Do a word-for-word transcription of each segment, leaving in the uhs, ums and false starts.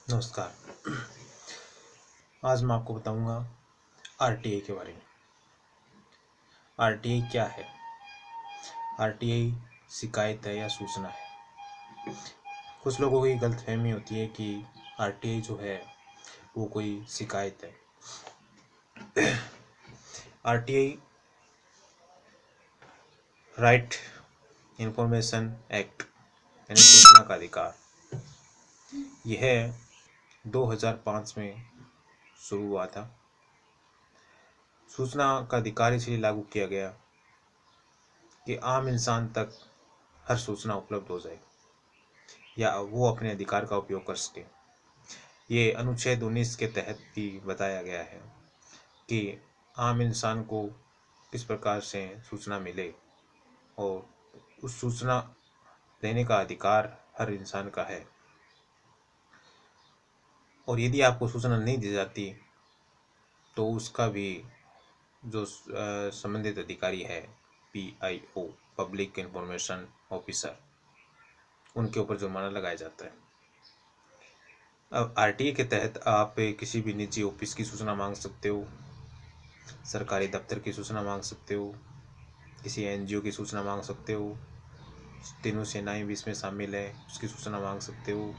नमस्कार। आज मैं आपको बताऊंगा आरटीआई के बारे में। आरटीआई क्या है? आरटीआई शिकायत है या सूचना है? कुछ लोगों की गलतफहमी होती है कि आरटीआई जो है वो कोई शिकायत है। आरटीआई राइट इंफॉर्मेशन एक्ट यानी सूचना का अधिकार, यह दो हज़ार पाँच में शुरू हुआ था। सूचना का अधिकार इसलिए लागू किया गया कि आम इंसान तक हर सूचना उपलब्ध हो जाए या वो अपने अधिकार का उपयोग कर सके। ये अनुच्छेद उन्नीस के तहत भी बताया गया है कि आम इंसान को किस प्रकार से सूचना मिले और उस सूचना देने का अधिकार हर इंसान का है। और यदि आपको सूचना नहीं दी जाती तो उसका भी जो संबंधित अधिकारी है, पीआईओ पब्लिक इंफॉर्मेशन ऑफिसर, उनके ऊपर जुर्माना लगाया जाता है। अब आरटीआई के तहत आप किसी भी निजी ऑफिस की सूचना मांग सकते हो, सरकारी दफ्तर की सूचना मांग सकते हो, किसी एनजीओ की सूचना मांग सकते हो, तीनों सेनाएं भी इसमें शामिल है, उसकी सूचना मांग सकते हो।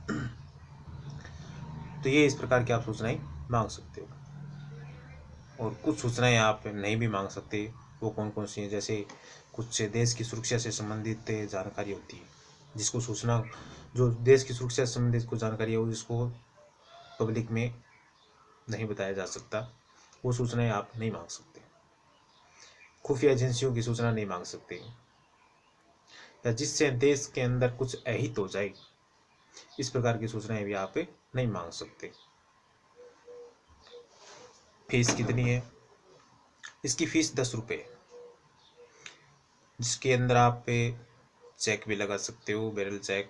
तो ये इस प्रकार की आप सूचनाएं मांग सकते हो। और कुछ सूचनाएं आप नहीं भी मांग सकते। वो कौन कौन सी हैं? जैसे कुछ देश की सुरक्षा से संबंधित जानकारी होती है, जिसको सूचना जो देश की सुरक्षा से संबंधित कुछ जानकारी है वो जिसको पब्लिक में नहीं बताया जा सकता, वो सूचनाएं आप नहीं मांग सकते। खुफिया एजेंसियों की सूचना नहीं मांग सकते, या जिससे देश के अंदर कुछ अहित हो जाए, इस प्रकार की सूचनाएं भी आप नहीं मांग सकते। फीस कितनी है? इसकी फीस दस रुपये है, जिसके अंदर आप चेक भी लगा सकते हो, बैरल चेक,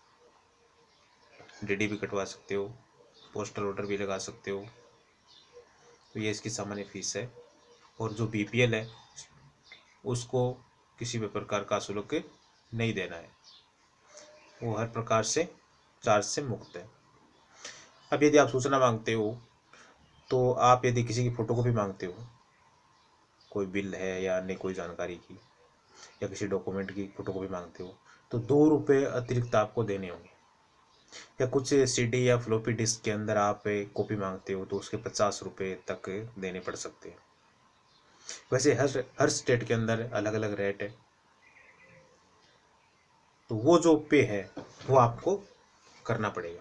डीडी भी कटवा सकते हो, पोस्टल ऑर्डर भी लगा सकते हो। तो ये इसकी सामान्य फीस है। और जो बीपीएल है उसको किसी भी प्रकार का शुल्क नहीं देना है, वो हर प्रकार से चार्ज से मुक्त है। अब यदि आप सूचना मांगते हो तो आप यदि किसी की फोटोकॉपी मांगते हो, कोई बिल है या अन्य कोई जानकारी की, या किसी डॉक्यूमेंट की फोटोकॉपी मांगते हो, तो दो रुपये अतिरिक्त आपको देने होंगे। या कुछ सीडी या फ्लॉपी डिस्क के अंदर आप कॉपी मांगते हो तो उसके पचास रुपये तक देने पड़ सकते हैं। वैसे हर हर स्टेट के अंदर अलग अलग रेट है, तो वो जो पे है वो आपको करना पड़ेगा।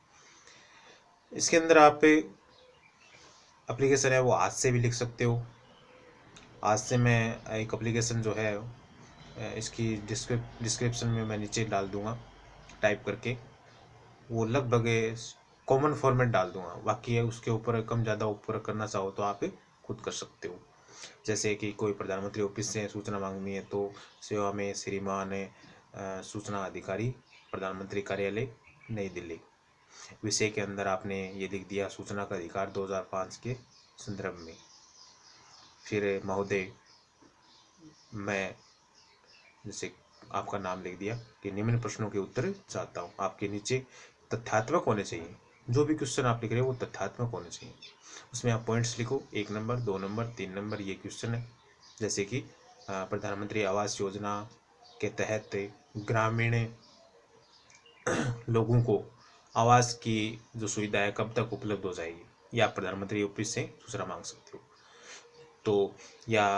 इसके अंदर आप एप्लीकेशन है वो आज से भी लिख सकते हो। आज से मैं एक एप्लीकेशन जो है इसकी डिस्क्रिप डिस्क्रिप्शन में मैं नीचे डाल दूंगा टाइप करके, वो लगभग कॉमन फॉर्मेट डाल दूंगा। बाकी उसके ऊपर कम ज़्यादा ऊपर करना चाहो तो आप खुद कर सकते हो। जैसे कि कोई प्रधानमंत्री ऑफिस से सूचना मांगनी है तो सेवा में श्रीमान सूचना अधिकारी, प्रधानमंत्री कार्यालय, नई दिल्ली, विषय के अंदर आपने ये लिख दिया सूचना का अधिकार दो हज़ार पाँच के संदर्भ में। फिर महोदय, मैं जैसे आपका नाम लिख दिया कि निम्न प्रश्नों के उत्तर चाहता हूँ। आपके नीचे तथ्यात्मक होने चाहिए, जो भी क्वेश्चन आप लिख रहे हो वो तथ्यात्मक होने चाहिए। उसमें आप पॉइंट्स लिखो, एक नंबर, दो नंबर, तीन नंबर, ये क्वेश्चन है। जैसे कि प्रधानमंत्री आवास योजना के तहत ग्रामीण लोगों को आवास की जो सुविधा है कब तक उपलब्ध हो जाएगी, या प्रधानमंत्री ऑफिस से सूचना मांग सकते हो। तो या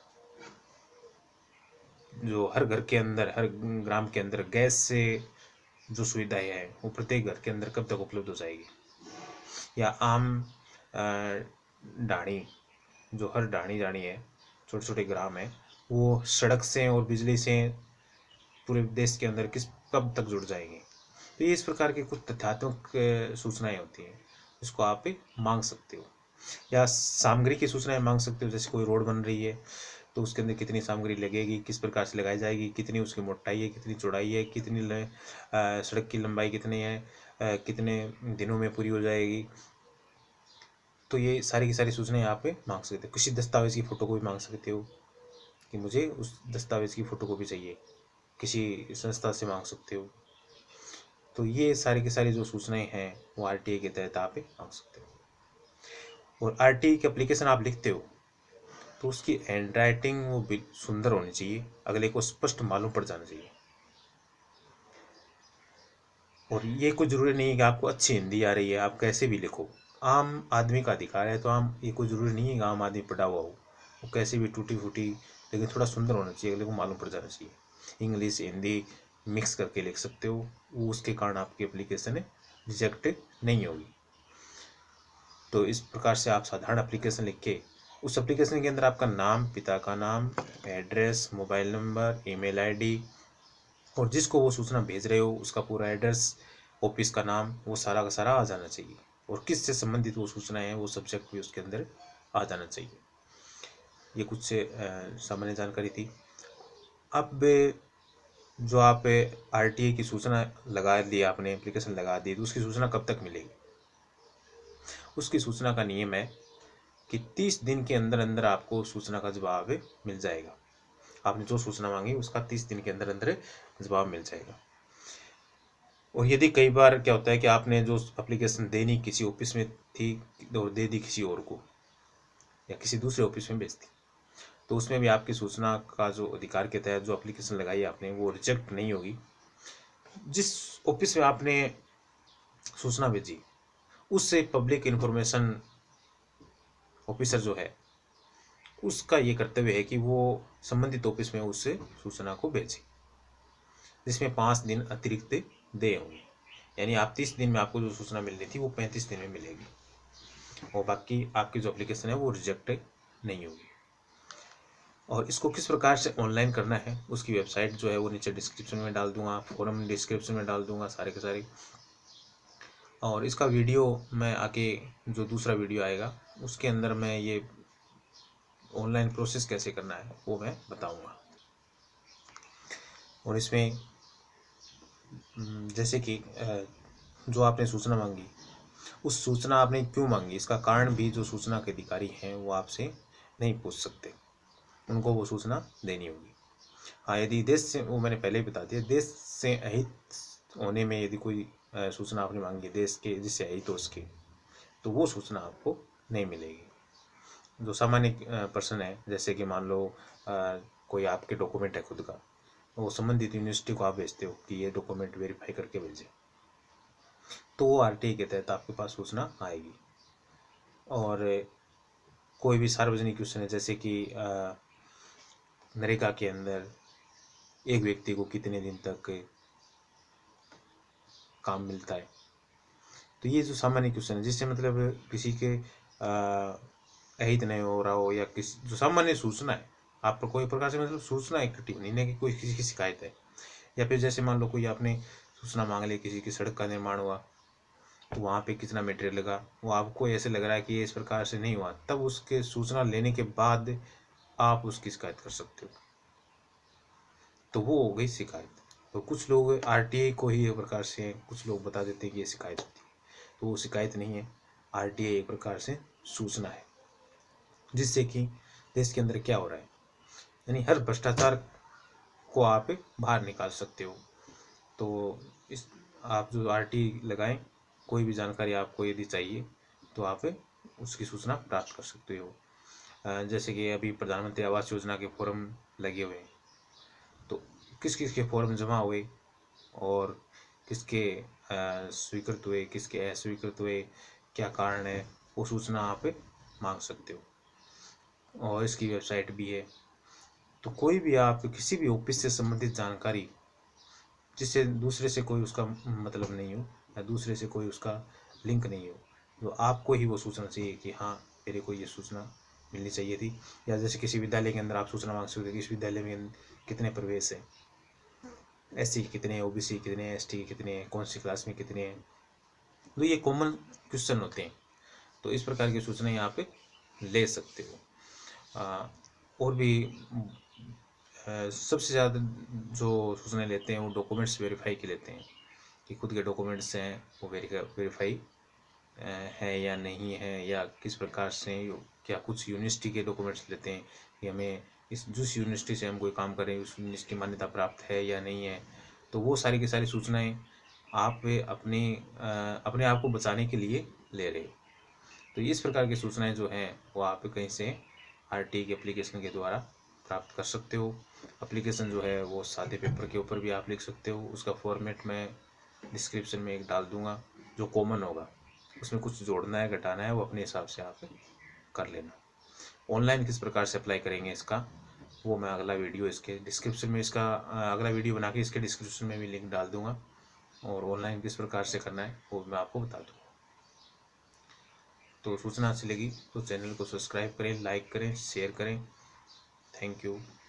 जो हर घर के अंदर, हर ग्राम के अंदर गैस से जो सुविधाएं है वो प्रत्येक घर के अंदर कब तक उपलब्ध हो जाएगी। या आम ढाणी, जो हर ढाणी ढाणी है, छोटे छोटे ग्राम है, वो सड़क से और बिजली से पूरे देश के अंदर किस कब तक जुड़ जाएंगे। तो ये इस प्रकार की कुछ तथ्यात्मक सूचनाएं होती हैं, जिसको आप मांग सकते हो। या सामग्री की सूचनाएं मांग सकते हो, जैसे कोई रोड बन रही है तो उसके अंदर कितनी सामग्री लगेगी, किस प्रकार से लगाई जाएगी, कितनी उसकी मोटाई है, कितनी चौड़ाई है, कितनी सड़क की लंबाई कितनी है, आ, कितने दिनों में पूरी हो जाएगी। तो ये सारी की सारी सूचनाएं आप मांग सकते हो। किसी दस्तावेज की फोटो को भी मांग सकते हो कि मुझे उस दस्तावेज की फोटो कॉपी चाहिए, किसी संस्था से मांग सकते हो। तो ये सारी की सारी जो सूचनाएं हैं वो आर टी आई के तहत आप मांग सकते हो। और आर टी आई की एप्लीकेशन आप लिखते हो तो उसकी हैंड राइटिंग वो सुंदर होनी चाहिए, अगले को स्पष्ट मालूम पड़ जाना चाहिए। और ये कोई ज़रूरी नहीं है कि आपको अच्छी हिंदी आ रही है, आप कैसे भी लिखो, आम आदमी का अधिकार है। तो आम ये कोई ज़रूरी नहीं है कि आम आदमी पढ़ा हुआ हो, वो कैसे भी टूटी फूटी, लेकिन थोड़ा सुंदर होना चाहिए, अगले को मालूम पड़ जाना चाहिए। इंग्लिश हिंदी मिक्स करके लिख सकते हो, वो उसके कारण आपकी एप्लीकेशन रिजेक्ट नहीं होगी। तो इस प्रकार से आप साधारण एप्लीकेशन लिख के, उस एप्लीकेशन के अंदर आपका नाम, पिता का नाम, address, mobile number, email ID, और जिसको वो सूचना भेज रहे हो उसका पूरा एड्रेस, ऑफिस का नाम, वो सारा का सारा आ जाना चाहिए। और किससे संबंधित वो सूचनाएं हैं वो सब्जेक्ट भी उसके अंदर आ जाना चाहिए। ये कुछ से सामान्य जानकारी थी। अब जो आप आर टी आई की सूचना लगा दी, आपने एप्लीकेशन लगा दी, तो उसकी सूचना कब तक मिलेगी? उसकी सूचना का नियम है कि तीस दिन के अंदर अंदर आपको सूचना का जवाब मिल जाएगा। आपने जो सूचना मांगी उसका तीस दिन के अंदर अंदर जवाब मिल जाएगा। और यदि कई बार क्या होता है कि आपने जो एप्लीकेशन देनी किसी ऑफिस में थी और दे दी किसी और को, या किसी दूसरे ऑफिस में भेज दी, तो उसमें भी आपकी सूचना का जो अधिकार के तहत जो एप्लीकेशन लगाई आपने वो रिजेक्ट नहीं होगी। जिस ऑफिस में आपने सूचना भेजी उससे पब्लिक इन्फॉर्मेशन ऑफिसर जो है उसका ये कर्तव्य है कि वो संबंधित ऑफिस में उससे सूचना को भेजे, जिसमें पाँच दिन अतिरिक्त दे होंगे। यानी आप तीस दिन में आपको जो सूचना मिलनी थी वो पैंतीस दिन में मिलेगी, और बाकी आपकी जो एप्लीकेशन है वो रिजेक्ट नहीं होगी। और इसको किस प्रकार से ऑनलाइन करना है उसकी वेबसाइट जो है वो नीचे डिस्क्रिप्शन में डाल दूंगा, फोरम डिस्क्रिप्शन में डाल दूंगा सारे के सारे। और इसका वीडियो मैं आगे जो दूसरा वीडियो आएगा उसके अंदर मैं ये ऑनलाइन प्रोसेस कैसे करना है वो मैं बताऊंगा। और इसमें जैसे कि जो आपने सूचना मांगी, उस सूचना आपने क्यों मांगी इसका कारण भी जो सूचना के अधिकारी हैं वो आपसे नहीं पूछ सकते, उनको वो सूचना देनी होगी। हाँ, यदि देश से, वो मैंने पहले ही बता दिया, देश से अहित होने में यदि कोई सूचना आपने मांगी देश के जिससे अहित हो उसके, तो वो सूचना आपको नहीं मिलेगी। जो सामान्य पर्सन है, जैसे कि मान लो आ, कोई आपके डॉक्यूमेंट है खुद का, वो संबंधित यूनिवर्सिटी को आप भेजते हो कि ये डॉक्यूमेंट वेरीफाई करके भेजें, तो वो आर टी आई के तहत आपके पास सूचना आएगी। और कोई भी सार्वजनिक क्वेश्चन है, जैसे कि नरेगा के अंदर एक व्यक्ति को कितने दिन तक काम मिलता है, तो ये जो सामान्य क्वेश्चन है जिससे मतलब किसी के अहित नहीं हो रहा हो, या किसी जो सामान्य सूचना है आप पर कोई प्रकार से मतलब सूचना इकट्ठी होनी, नहीं कि कोई किसी की शिकायत है। या फिर जैसे मान लो कोई आपने सूचना मांग ली किसी की सड़क का निर्माण हुआ, तो वहाँ पे कितना मटेरियल लगा, वो आपको ऐसे लग रहा है कि ये इस प्रकार से नहीं हुआ, तब उसके सूचना लेने के बाद आप उसकी शिकायत कर सकते हो, तो वो हो गई शिकायत। तो कुछ लोग आर टी आई को ही एक प्रकार से, कुछ लोग बता देते हैं कि ये शिकायत होती है, तो वो शिकायत नहीं है, आर टी आई एक प्रकार से सूचना है, जिससे कि देश के अंदर क्या हो रहा है, यानी हर भ्रष्टाचार को आप बाहर निकाल सकते हो। तो इस आप जो आर टी आई लगाएं, कोई भी जानकारी आपको यदि चाहिए तो आप उसकी सूचना प्राप्त कर सकते हो। जैसे कि अभी प्रधानमंत्री आवास योजना के फॉर्म लगे हुए हैं, तो किस किस के फॉर्म जमा हुए और किसके स्वीकृत हुए, किसके अस्वीकृत हुए, क्या कारण है, वो सूचना आप मांग सकते हो। और इसकी वेबसाइट भी है। तो कोई भी आप किसी भी ऑफिस से संबंधित जानकारी जिससे दूसरे से कोई उसका मतलब नहीं हो, या दूसरे से कोई उसका लिंक नहीं हो, तो आपको ही वो सूचना चाहिए कि हाँ मेरे को ये सूचना मिलनी चाहिए थी। या जैसे किसी विद्यालय के अंदर आप सूचना मांग सकते हो कि इस विद्यालय में कितने प्रवेश हैं, एस सी के कितने हैं, ओ बी सी कितने हैं, एस टी के कितने हैं, कौन सी क्लास में कितने हैं, तो ये कॉमन क्वेश्चन होते हैं। तो इस प्रकार की सूचना यहाँ पे ले सकते हो। आ, और भी आ, सबसे ज़्यादा जो सूचना लेते हैं वो डॉक्यूमेंट्स वेरीफाई के लेते हैं, कि खुद के डॉक्यूमेंट्स हैं वो वेरीफाई है या नहीं है, या किस प्रकार से, क्या कुछ यूनिवर्सिटी के डॉक्यूमेंट्स लेते हैं कि हमें इस जिस यूनिवर्सिटी से हम कोई काम करें उस यूनिवर्सिटी की मान्यता प्राप्त है या नहीं है। तो वो सारी की सारी सूचनाएं आप अपनी अ, अपने आप को बचाने के लिए ले रहे हो। तो इस प्रकार की सूचनाएं जो हैं वो आप कहीं से आरटीआई के एप्लीकेशन के द्वारा प्राप्त कर सकते हो। एप्लीकेशन जो है वो सादे पेपर के ऊपर भी आप लिख सकते हो। उसका फॉर्मेट मैं डिस्क्रिप्शन में एक डाल दूंगा जो कॉमन होगा। उसमें कुछ जोड़ना है घटाना है वो अपने हिसाब से आप कर लेना। ऑनलाइन किस प्रकार से अप्लाई करेंगे इसका, वो मैं अगला वीडियो इसके डिस्क्रिप्शन में इसका अ, अगला वीडियो बना के इसके डिस्क्रिप्शन में भी लिंक डाल दूंगा। और ऑनलाइन किस प्रकार से करना है वो मैं आपको बता दूंगा। तो सूचना अच्छी लगी तो चैनल को सब्सक्राइब करें, लाइक करें, शेयर करें। Thank you.